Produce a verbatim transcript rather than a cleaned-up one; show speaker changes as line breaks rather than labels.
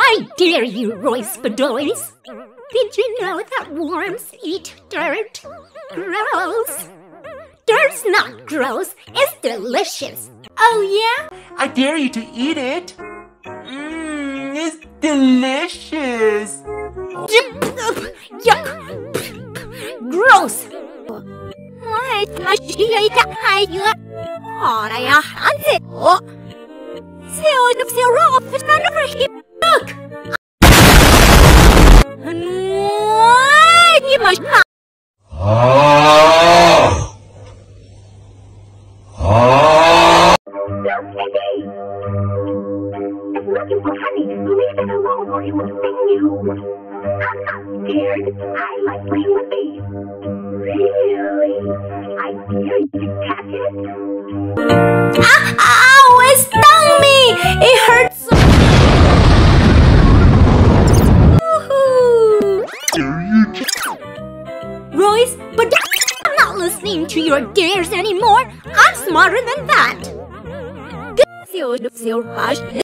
I dare you, Royce Bedoys. Did you know that worms eat dirt? Gross. Dirt's not gross, it's delicious.
Oh yeah?
I dare you to eat it. Mmm, it's delicious.
Yuck. Gross. Look.
Looking for honey, leave it alone or it will sting you. I'm not scared. I like playing with bees. Really? I dare you to catch it.
Ah, ow! It stung me! It hurts so.
Royce, but I'm not listening to your dares anymore. I'm smarter than that.